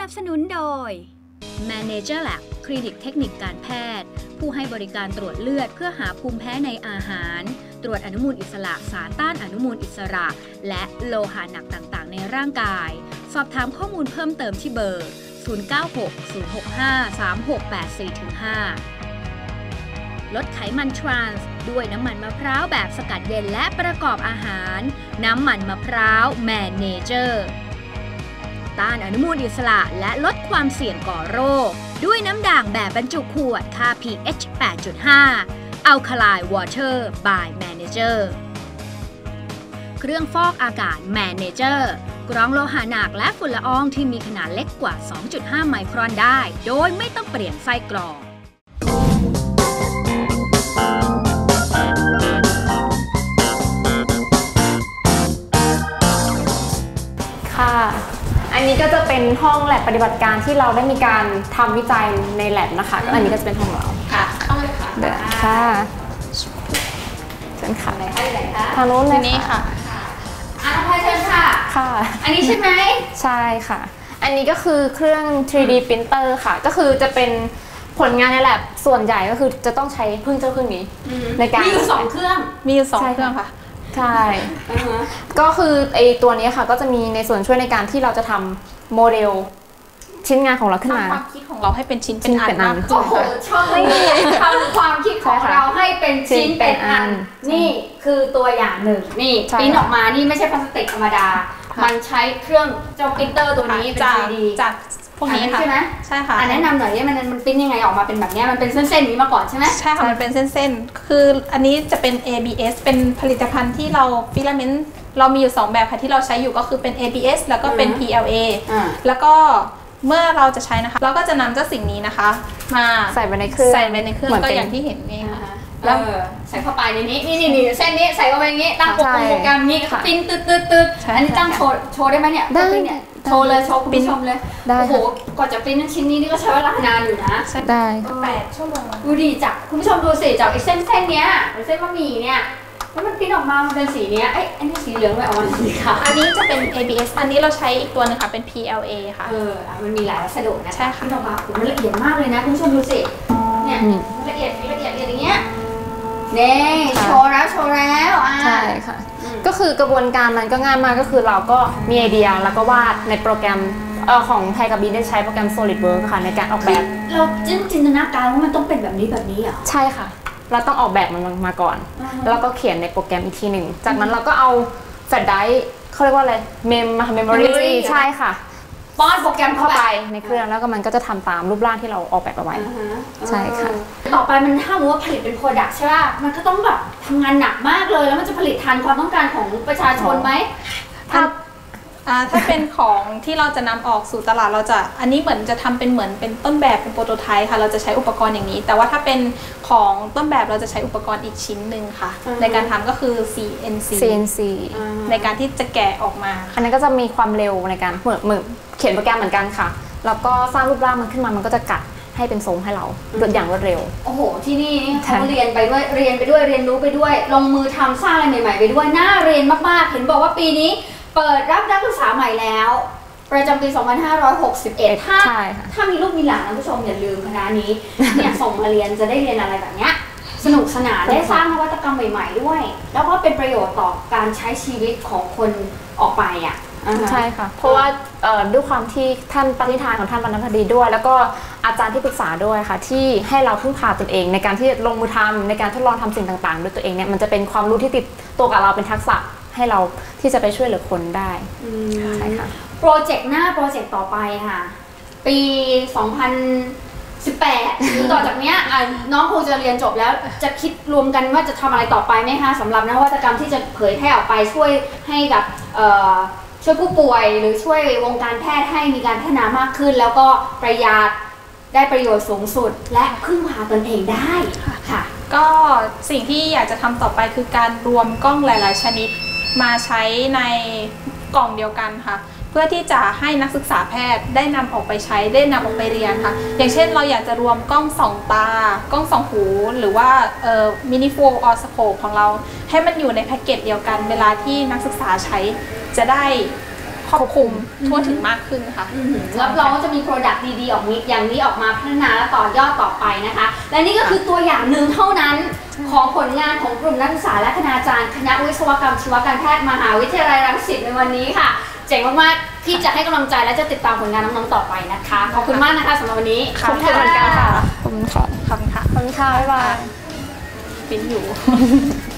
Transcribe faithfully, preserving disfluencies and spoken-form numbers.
นับสนุนโดย Manager Lab คลินิกเทคนิคการแพทย์ผู้ให้บริการตรวจเลือดเพื่อหาภูมิแพ้ในอาหารตรวจอนุมูลอิสระสารต้านอนุมูลอิสระและโลหะหนักต่างๆในร่างกายสอบถามข้อมูลเพิ่มเติมที่เบอร์ ศูนย์ เก้า หก ศูนย์ หก ห้า สาม หก แปด สี่ ห้า ลดไขมันทรานส์ด้วยน้ำมันมะพร้าวแบบสกัดเย็นและประกอบอาหารน้ำมันมะพร้าวแมนเนเจอร์ต้านอนุมูลอิสระและลดความเสี่ยงก่อโรคด้วยน้ำด่างแบบบรรจุขวดค่า พี เอช แปด จุด ห้า Alkaline Water by Manager เครื่องฟอกอากาศ Manager กรองโลหะหนักและฝุ่นละอองที่มีขนาดเล็กกว่า สองจุดห้า ไมครอนได้โดยไม่ต้องเปลี่ยนไส้กรองค่ะอันนี้ก็จะเป็นห้องแลบปฏิบัติการที่เราได้มีการทำวิจัยในแลบนะคะก็อันนี้ก็จะเป็นห้องเราค่ะเข้าเลยค่ะเดี๋ยวค่ะเชิญค่ะทางโน้นเลยค่ะอ่ะพายเชิญค่ะค่ะอันนี้ใช่ไหมใช่ค่ะอันนี้ก็คือเครื่อง ทรี ดี printer ค่ะก็คือจะเป็นผลงานในแลบส่วนใหญ่ก็คือจะต้องใช้พึ่งเจ้าเครื่องนี้ในการมีอยู่สองเครื่องมีอยู่สองเครื่องค่ะใช่ก็คือไอตัวนี้ค่ะก็จะมีในส่วนช่วยในการที่เราจะทำโมเดลชิ้นงานของเราขึ้นมาทำความคิดของเราให้เป็นชิ้นเป็นอันมากโอ้โหชอบเลยทำความคิดของเราให้เป็นชิ้นเป็นอันนี่คือตัวอย่างหนึ่งนี่ปิ้นออกมานี่ไม่ใช่พลาสติกธรรมดามันใช้เครื่องเจ้าปรินเตอร์ตัวนี้เป็น ทรี ดีจากพวกนี้ค่ะใช่ไหมใช่ค่ะแนะนำหน่อยว่ามันมันปิ้นยังไงออกมาเป็นแบบนี้มันเป็นเส้นๆนี้มาก่อนใช่ไหมใช่ค่ะมันเป็นเส้นๆคืออันนี้จะเป็น เอ บี เอส เป็นผลิตภัณฑ์ที่เราฟิลาเมนต์เรามีอยู่สองแบบค่ะที่เราใช้อยู่ก็คือเป็น เอ บี เอส แล้วก็เป็น พี แอล เอ แล้วก็เมื่อเราจะใช้นะคะเราก็จะนำเจ้าสิ่งนี้นะคะมาใส่ไปในเครื่องใส่ไปในเครื่องก็อย่างที่เห็นนี่ค่ะแล้วใส่เข้าไปในนี้นี่นี่เส้นนี้ใส่เข้าไปอย่างนี้ตั้งโปรแกรมนี้ปิ้นตืดตืดตืดอันนี้ตั้งโชว์โชว์ได้ไหมเนี่ยได้เนี่ยโชว์เลยโชว์คุณผู้ชมเลยโอ้โหก่อนจะปิ้นชิ้นนี้นี่ก็ใช้เวลานานอยู่นะได้แปดชั่วโมงดูดิจากคุณผู้ชมดูสิจากไอ้เส้นเส้นเนี้ยเส้นบะหมี่เนี่ยแล้วมันปิ้นออกมามันเป็นสีเนี้ยไอ้ไอ้นี่สีเหลืองไปออกมาสีขาวอันนี้จะเป็น เอ บี เอส อันนี้เราใช้อีกตัวนึงค่ะเป็น พี แอล เอ ค่ะเออมันมีหลายวัสดุนะใช่ค่ะปิ้นออกมามันละเอียดมากเลยนะคุณผู้ชมดูสิเนี่ยละเอียดละเอียดอย่างเงี้ยนี่โชว์แล้วโชว์แล้วอ่ะใช่ค่ะก็คือกระบวนการมันก็ง่ายมากก็คือเราก็มีไอเดียแล้วก็วาดในโปรแกรมเอ่อของไทยกับบีได้ใช้โปรแกรม SolidWorks ค่ะในการออกแบบเราจินตนาการว่ามันต้องเป็นแบบนี้แบบนี้เหรอใช่ค่ะเราต้องออกแบบมันมาก่อนแล้วก็เขียนในโปรแกรมอีกทีหนึ่งจากนั้นเราก็เอาแฟลชไดรฟ์เขาเรียกว่าอะไรเมมเมมโมรีใช่ค่ะป้อนโปรแกรมเข้าไปในเครื่องแล้วก็มันก็จะทำตามรูปร่างที่เราออกแบบเอาไว้ใช่ค่ะต่อไปมันถ้าว่าผลิตเป็นโปรดักต์ใช่ป่ะมันก็ต้องแบบทำงานหนักมากเลยแล้วมันจะผลิตทันความต้องการของประชาชนไหมถ้าถ้าเป็นของที่เราจะนำออกสู่ตลาดเราจะอันนี้เหมือนจะทำเป็นเหมือนเป็นต้นแบบเป็นโปรโตไทป์ค่ะเราจะใช้อุปกรณ์อย่างนี้แต่ว่าถ้าเป็นของต้นแบบเราจะใช้อุปกรณ์อีกชิ้นหนึ่งค่ะในการทำก็คือ ซี เอ็น ซีซี เอ็น ซีในการที่จะแกะออกมาอันนั้นก็จะมีความเร็วในการเหมือนเหมือนเขียนโปรแกรมเหมือนกันค่ะแล้วก็สร้างรูปร่างมันขึ้นมามันก็จะกัดให้เป็นทรงให้เรารวดอย่างรวดเร็วโอ้โหที่นี่เขาเรียนไปด้วยเรียนไปด้วยเรียนรู้ไปด้วยลงมือทำสร้างอะไรใหม่ๆไปด้วยน่าเรียนมากๆเห็นบอกว่าปีนี้เปิดรับนักศึกษาใหม่แล้วประจำปี สองพันห้าร้อยหกสิบเอ็ด ถ้าถ้ามีลูกมีหลานท่านผู้ชมอย่าลืมคณะนี้เนี่ยส่งมาเรียนจะได้เรียนอะไรแบบเนี้ยสนุกสนานได้สร้างนวัตกรรมใหม่ๆด้วยแล้วก็เป็นประโยชน์ต่อการใช้ชีวิตของคนออกไปอ่ะใช่ค่ะเพราะว่าด้วยความที่ท่านปฏิฐานของท่านบรรณพดีด้วยแล้วก็อาจารย์ที่ปรึกษาด้วยค่ะที่ให้เราพึ่งพาตนเองในการที่ลงมือทำในการทดลองทำสิ่งต่างๆด้วยตัวเองเนี่ยมันจะเป็นความรู้ที่ติดตัวกับเราเป็นทักษะให้เราที่จะไปช่วยเหลือคนได้ใช่ค่ะโปรเจกต์หน้าโปรเจกต์ต่อไปค่ะปี สองพันสิบแปด คือต่อจากเนี้ยน้องคงจะเรียนจบแล้วจะคิดรวมกันว่าจะทำอะไรต่อไปไหมคะสำหรับนวัตกรรมที่จะเผยแพร่ออกไปช่วยให้กับช่วยผู้ป่วยหรือช่วยวงการแพทย์ให้มีการพัฒนามากขึ้นแล้วก็ประหยัดได้ประโยชน์สูงสุดและพึ่งพาตนเองได้ค่ะก็สิ่งที่อยากจะทำต่อไปคือการรวมกล้องหลายๆชนิดมาใช้ในกล่องเดียวกันค่ะเพื่อที่จะให้นักศึกษาแพทย์ได้นำออกไปใช้ได้นำออกไปเรียนค่ะอย่างเช่นเราอยากจะรวมกล้องส่องตากล้องส่องหูหรือว่ามินิโฟลออสโคปของเราให้มันอยู่ในแพ็กเกจเดียวกันเวลาที่นักศึกษาใช้จะได้ครอบคลุมทั่วถึงมากขึ้นค่ะรับรองว่าจะมีโปรดักต์ดีๆออกนี้อย่างนี้ออกมาพัฒนาและต่อยอดต่อไปนะคะ และนี่ก็คือตัวอย่างหนึ่งเท่านั้นของผลงานของกลุ่มนักศึกษาและคณาจารย์คณะวิศวกรรมชีวการแพทย์มหาวิทยาลัยรังสิตในวันนี้ค่ะเจ๋งมากๆที่จะให้กำลังใจและจะติดตามผลงานน้องๆต่อไปนะคะขอบคุณมากนะคะสำหรับวันนี้ขอบคุณเหมือนกันค่ะขอบคุณค่ะขอบคุณค่ะขอบคุณค่ะบ๊ายบายเป็นอยู่